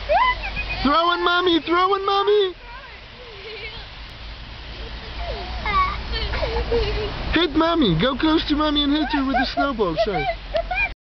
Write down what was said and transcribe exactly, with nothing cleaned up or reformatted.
Throwing mommy, throwing mommy. Hit mommy. Go close to mommy and hit her with the snowball. Sorry.